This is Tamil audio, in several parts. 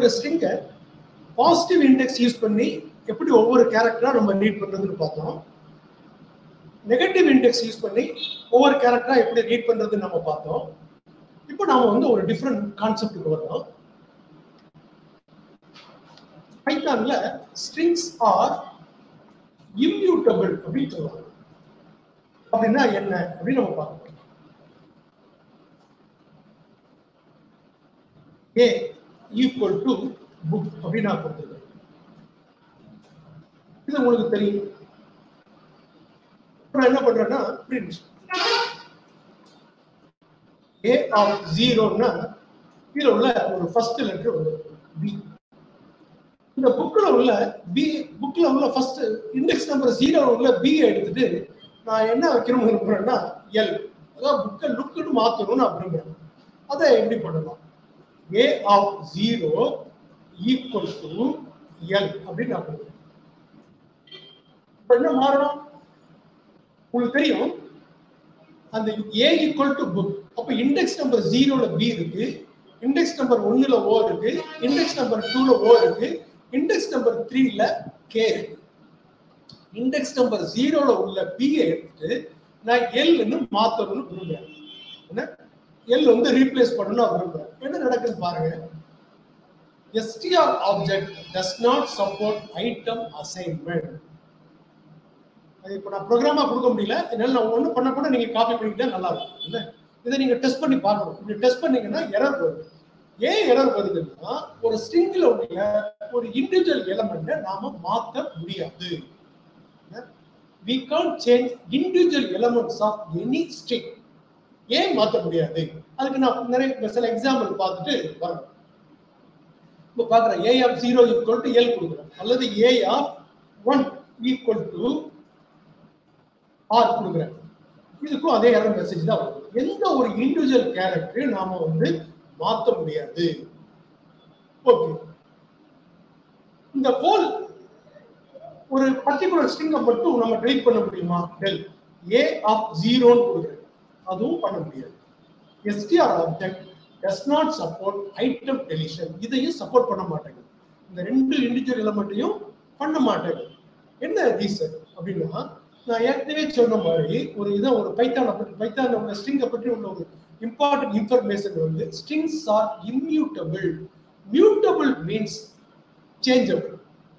ஒரு ஸ்ட்ரிங்கை பாசிட்டிவ் இண்டெக்ஸ் யூஸ் பண்ணி எப்படி ஒவ்வொரு கேரக்டரா நம்ம ரீட் பண்றதுன்னு பார்த்தோம். நெகட்டிவ் இண்டெக்ஸ் யூஸ் பண்ணி ஒவ்வொரு கேரக்டரா எப்படி ரீட் பண்றதுன்னு நம்ம பார்த்தோம். இப்போ நாம வந்து ஒரு டிஃப்ரெண்ட் கான்செப்டுக்கு வரோம். பைத்தான்ல ஸ்ட்ரிங்ஸ் ஆர் இம்யூட்டபிள் அப்படின்னு சொல்லுவாங்க. அப்படின்னா என்ன அப்படின்னு நம்ம பார்க்கணும். A equal to book அப்படின்னு நான் கொடுத்துருக்கேன். இது உங்களுக்கு தெரியும். நான் என்ன பண்றேன்னா பிரிண்ட் A of 0ன்னா இதுல உள்ள ஒரு ஃபர்ஸ்ட் லெட்டர் வந்து B. இந்த புக்ல உள்ள ஃபர்ஸ்ட் இண்டெக்ஸ் நம்பர் 0 உள்ள B எடுத்துட்டு நான் என்ன வைக்கணும்னு விரும்புறேன்னா L. அதாவது புக்கை லுக்குன்னு மாத்தணும்னு நான் விரும்புறேன். அதை எப்படி பண்ணலாம்? A of 0 equal to L அப்படின்னு நான் கொடுக்குறேன். இப்போ என்ன மாறணும்? உங்களுக்கு தெரியும் அந்த A equal to book. அப்போ இண்டெக்ஸ் நம்பர் 0ல B இருக்கு, இண்டெக்ஸ் நம்பர் 1ல O இருக்கு, இண்டெக்ஸ் நம்பர் 2ல O இருக்கு, இண்டெக்ஸ் நம்பர் 3ல K இருக்கு. இண்டெக்ஸ் நம்பர் 0ல உள்ள B எடுத்து நான் L ன்னு மாத்தணும்னு விரும்புறேன். என்ன L வந்து ரீப்ளேஸ் பண்ணனும் விரும்புறேன். என்ன நடக்குது பாருங்க. str object does not support item assignment. அது இப்போ நான் ப்ரோக்ராமா கொடுக்க முடியல. என்னால நான் ஒண்ணு பண்ண கூட நீங்க காப்பி பண்ணிக்கிட்டா நல்லா இருக்கும். இல்ல இதை நீங்க டெஸ்ட் பண்ணி பார்க்கணும். இப்படி டெஸ்ட் பண்ணீங்கன்னா எரர் வரும். ஏன் எரர் வருதுன்னா ஒரு ஸ்ட்ரிங்ல உள்ள ஒரு இண்டிவிஜுவல் எலிமெண்ட்டை நாம மாத்த முடியாது. we can't change individual elements of any string. ஏன் மாத்த முடியாது? அதுக்கு நான் நிறைய சில எக்ஸாம்பிள் பார்த்துட்டு வரேன். இப்போ பார்க்குறேன் A of 0 equal to L கொடுக்குறேன், அல்லது A of 1 equal to R கொடுக்குறேன். இதுக்கும் அதே எரர் மெசேஜ் தான் வரும். எந்த ஒரு இண்டிவிஜுவல் கேரக்டரையும் நாம வந்து மாத்த முடியாது. ஓகே, இந்த ஹோல் ஒரு பர்டிகுலர் ஸ்ட்ரிங்கை மட்டும் நம்ம டெலீட் பண்ண முடியுமா? டெல் A of 0 ன்னு கொடுக்குறேன், அதுவும் பண்ண முடியாது. str object does not support item deletion. இதையும் சப்போர்ட் பண்ண மாட்டேங்குது. இந்த ரெண்டு இண்டிவிஜுவல் எலிமெண்ட்டையும் பண்ண மாட்டேங்குது. என்ன ரீசன் அப்படின்னா, நான் ஏற்கனவே சொன்ன மாதிரி ஒரு பைத்தான உள்ள ஸ்ட்ரிங்கை பற்றி உள்ள ஒரு இம்பார்ட்டன்ட் இன்ஃபர்மேஷன் வந்து strings are immutable. Mutable means changeable.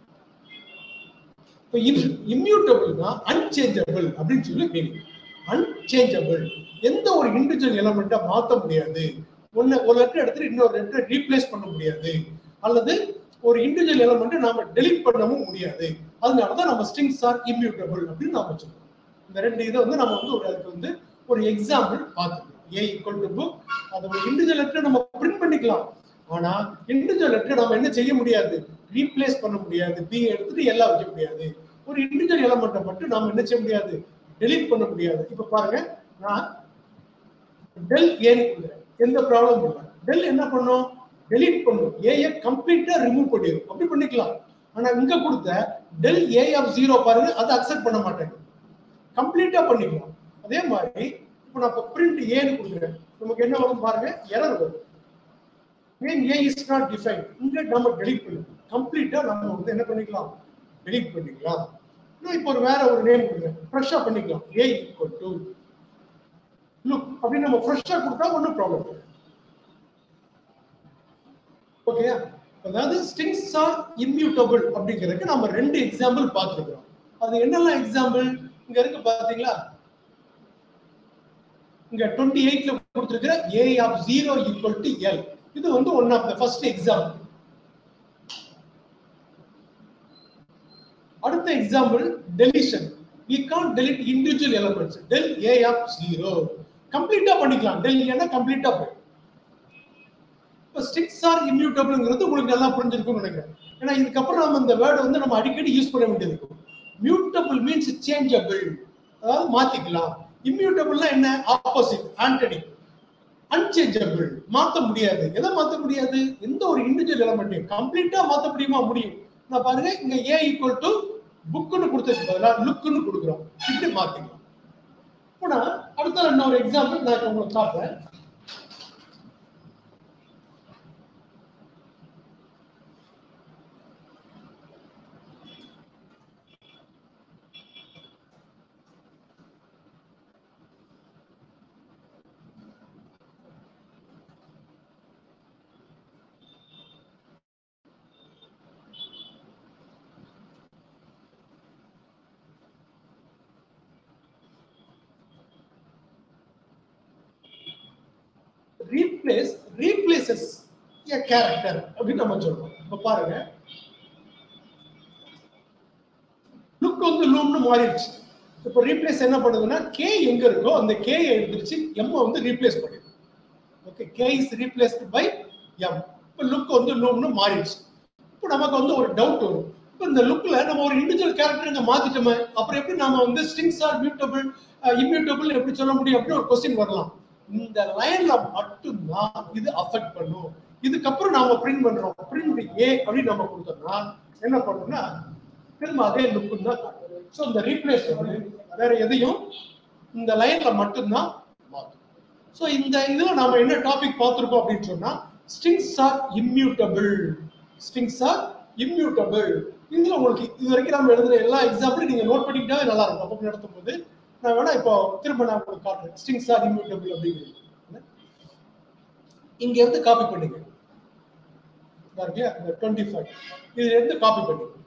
இப்போ இம்யூட்டபிள்னா அன்சேஞ்சபிள் அப்படின்னு சொல்லி மீனிங். அன்சேஞ்சபிள், எந்த ஒரு இண்டிவிஜுவல் எலிமெண்ட்டை மாற்ற முடியாது. ஒரு லெட்டர் எடுத்துட்டு இன்னொரு லெட்டரை ரீப்ளேஸ் பண்ண முடியாது, அல்லது ஒரு இண்டிவிஜுவல் எலிமெண்ட்டை நாம டெலீட் பண்ணவும் முடியாது. அதனாலதான் நம்ம ஸ்ட்ரிங்ஸ் ஆர் இம்யூட்டபிள் அப்படின்னு நாம சொல்றோம். இந்த ரெண்டு இதை வந்து நம்ம வந்து அதுக்கு வந்து ஒரு எக்ஸாம்பிள் பார்த்துக்கணும். A equal to book, அது ஒரு இண்டிவிஜுவல் லெட்டரை நம்ம பிரிண்ட் பண்ணிக்கலாம். ஆனா இண்டிவிஜுவல் லெட்டரை நம்ம என்ன செய்ய முடியாது? ரீப்ளேஸ் பண்ண முடியாது. B எடுத்துட்டு எல்லாம் வைக்க முடியாது. ஒரு இண்டிவிஜுவல் எலிமெண்ட்டை மட்டும் நாம என்ன செய்ய முடியாது? டெலீட் பண்ண முடியாது. இப்ப பாருங்க, நான் டெல் ஏன்னு கொடுக்குறேன், எந்த ப்ராப்ளம் இல்லை. டெல் என்ன பண்ணும்? டெலீட் பண்ணும். ஏஐ கம்ப்ளீட்டா ரிமூவ் பண்ணிடும். அப்படி பண்ணிக்கலாம். ஆனா இங்க கொடுத்த டெல் A of 0 பாருங்க, அதை அக்செப்ட் பண்ண மாட்டேங்க. கம்ப்ளீட்டா பண்ணிக்கலாம். அதே மாதிரி இப்போ நான் பிரிண்ட் ஏன்னு கொடுக்குறேன், நமக்கு என்ன வரும் பாருங்க, எரர் வரும். ஏன் A is not defined. இங்க நம்ம டெலீட் பண்ணிக்கலாம். கம்ப்ளீட்டா நம்ம வந்து என்ன பண்ணிக்கலாம்? டெலீட் பண்ணிக்கலாம். நான் இப்போ வேற ஒரு நேம் கொடுக்குறேன், ஃப்ரெஷ்ஷா பண்ணிக்கலாம். A equal to look அப்படின்னு நம்ம ஃப்ரெஷ்ஷா கொடுத்தா ஒன்றும் ப்ராப்ளம் இல்லை. ஓகே, அதாவது ஸ்ட்ரிங்ஸ் ஆர் இம்யூட்டபிள் அப்படிங்கிறதுக்கு நம்ம ரெண்டு எக்ஸாம்பிள் பார்த்துருக்கோம். அது என்னெல்லாம் எக்ஸாம்பிள் இங்க இருக்கு பாத்தீங்களா? இங்க 28ல கொடுத்திருக்கிற A of 0 equal to L, இது வந்து one of the first example. அடுத்த example deletion. we can't delete individual elements. del A of 0 கம்ப்ளீட்டா பண்ணிக்கலாம். del ஏன்னா கம்ப்ளீட்டா போய். இப்போ ஸ்ட்ரிங்ஸ் ஆர் இம்யூட்டபிள்ங்கிறது உங்களுக்கு நல்லா புரிஞ்சிருக்கும்னு நினைக்கிறேன். ஏன்னா இதுக்கப்புறம் நம்ம இந்த வேர்டை வந்து நம்ம அடிக்கடி யூஸ் பண்ண வேண்டியது இருக்கும். மியூட்டபிள் மீன்ஸ் சேஞ்சபிள், அதாவது மாத்திக்கலாம். இம்யூட்டபிள்னா என்ன? Opposite, Antony. அன்சேஞ்சபிள், மாத்த முடியாது. எதை மாத்த முடியாது? எந்த ஒரு இண்டிவிஜுவல் எலிமெண்ட்டையும் கம்ப்ளீட்டா மாத்த முடியுமா? முடியும். நான் பாருங்க, இங்க A equal to புக்னு கொடுத்ததுக்கு பதிலா லுக்னு கொடுக்குறோம். இப்படி மாத்திக்கலாம். இப்போ அடுத்த இன்னொரு எக்ஸாம்பிள் நான் உங்களுக்கு காட்டுறேன். replaces a character அப்படின்னு நம்ம சொல்றோம். இப்ப பாருங்க, லுக் வந்து லூம்னு மாறிடுச்சு. இப்போ ரீப்ளேஸ் என்ன பண்ணுதுன்னா k எங்க இருக்கோ அந்த k எடுத்துச்சு m வந்து ரீப்ளேஸ் பண்ணிடும். Okay, k is replaced by m. இப்போ லுக் வந்து லூம்னு மாறிடுச்சு. இப்போ நமக்கு வந்து ஒரு டவுட் வரும். இப்போ இந்த லுக்ல நம்ம ஒரு இண்டிவிஜுவல் கேரக்டர் இங்க மாத்திட்டோமே, அப்புறம் எப்படி நாம வந்து ஸ்ட்ரிங்ஸ் ஆர் மியூட்டபிள் இம்மியூட்டபிள் எப்படி சொல்ல முடியும் அப்படின்னு ஒரு क्वेश्चन வரலாம். இந்த லைன்ல மட்டும் தான் இது அஃபெக்ட் பண்ணும். இதுக்கப்புறம் நாம பிரிண்ட் பண்றோம், பிரிண்ட் a அப்படி நம்ம கொடுத்தோம்னா என்ன பண்ணும்னா திரும்ப அதே லுக் தான் காட்டும். சோ இந்த ரீப்ளேஸ் வந்து வேற எதையும் இந்த லைன்ல மட்டும் தான் மாத்தும். சோ இந்த இதுல நாம என்ன டாபிக் பார்த்திருக்கோம் அப்படின்னு சொன்னா strings are immutable. Strings are immutable. இதுல உங்களுக்கு இது வரைக்கும் நம்ம எழுதுற எல்லா எக்ஸாம்பிளும் நீங்க நோட் பண்ணிக்கிட்டாவே நல்லா இருக்கும். அப்போ நடத்தும் போது நான் வேணா இப்போ திரும்ப நான் உங்களுக்கு காட்டுறேன். ஸ்ட்ரிங்ஸ் ஆர் இம்மியூட்டபிள் அப்படிங்கிறது இங்க இருந்து காப்பி பண்ணுங்க. பாருங்க, இந்த 25 இதுல இருந்து காப்பி பண்ணுங்க.